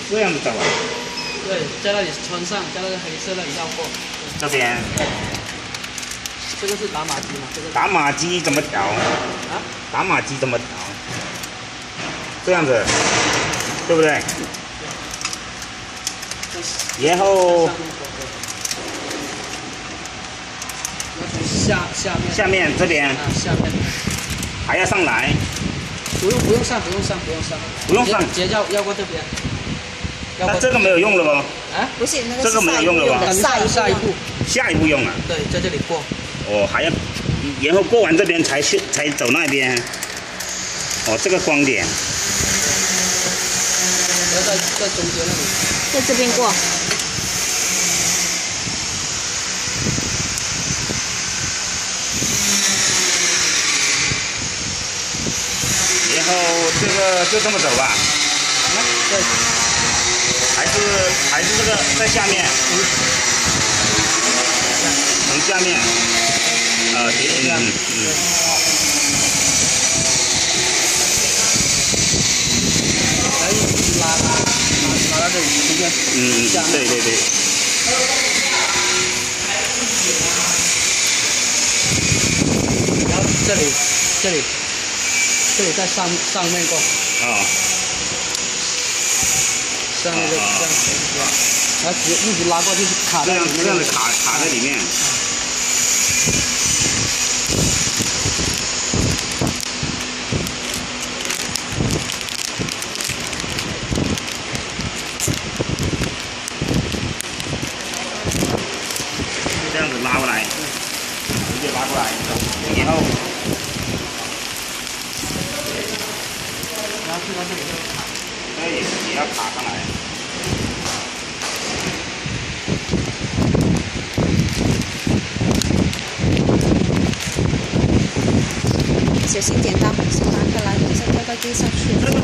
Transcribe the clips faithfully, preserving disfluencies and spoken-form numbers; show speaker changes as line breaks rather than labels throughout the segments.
这样子走啊？
对，在那里穿上，在那个黑色那里绕过。
这边。
这个是打码机嘛？这个。
打码机怎么调？
啊？
打码机怎么调？这样子，对不对？然后。
下下面。
下面这边。
啊，下面。
还要上来。
不用不用上不用上不用上。
不用上。
直接绕绕过这边。
那这个没有用了不？
啊，不是那个
这个没有用了吧？
下一
下一步。
下一步用啊？
对，在这里过。
哦，还要，然后过完这边才去才走那边。哦，这个光点。
要在在中间那里。
在这边过。
然后这个就这么走吧。
啊，对。
还是还是这个在下面。从下面。呃，嗯嗯嗯，好。
来拉拉拉到这里中间。
嗯，对对对。
然后这里这里这里在上上面过。
啊。
上面就这样子，然后直接一直拉过去，卡在里面。
这样子卡卡在里面。这样子拉过来，直接拉过来，然后，
然后去到这里就卡，
这也也要卡上来。
小心剪刀，先拿过来，等下掉到地上去。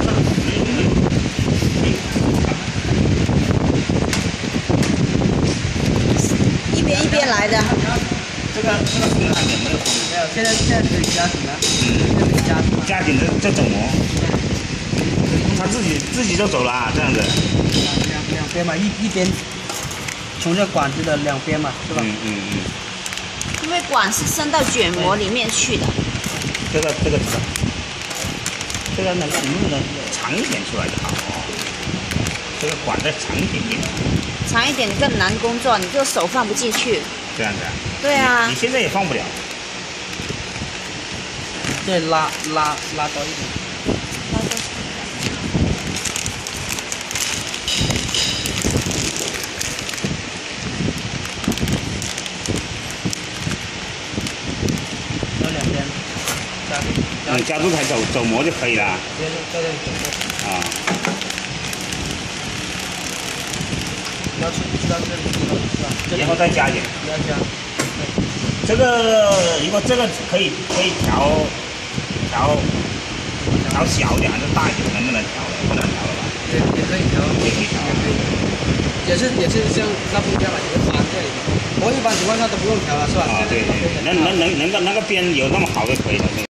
一边一边来的。
这个这个平衡有没有松？
没有，现在现在可以加紧了。嗯，可以加紧。
加紧这这走模。他自己自己就走了啊，这样子。
两两边嘛，一一边从这管子的两边嘛，是吧？
嗯嗯嗯。
因为管是伸到卷膜里面去的。
这个这个这个，这个能够弄的长一点出来就好哦。这个管再长一点点。
长一点更难工作，你这个手放不进去。
这样子啊？
对啊。
你现在也放不了。
再拉拉拉高一点。
拉高。
然后两边加住。
嗯，加住才走走模就可以了。
直接在这里走过。
啊。
要去去到这里是吧？
然后再加点。
要加。
这个如果这个可以可以调调调小一点还是大一点？能不能调的？不能调了吧？
也也可以调，
也可以调，
也可以。也是也是像那不一样嘛，也是翻这里。不过一般情况下都不用调了，是吧？
啊，对对对，能能能能够那个边有那么好就可以了。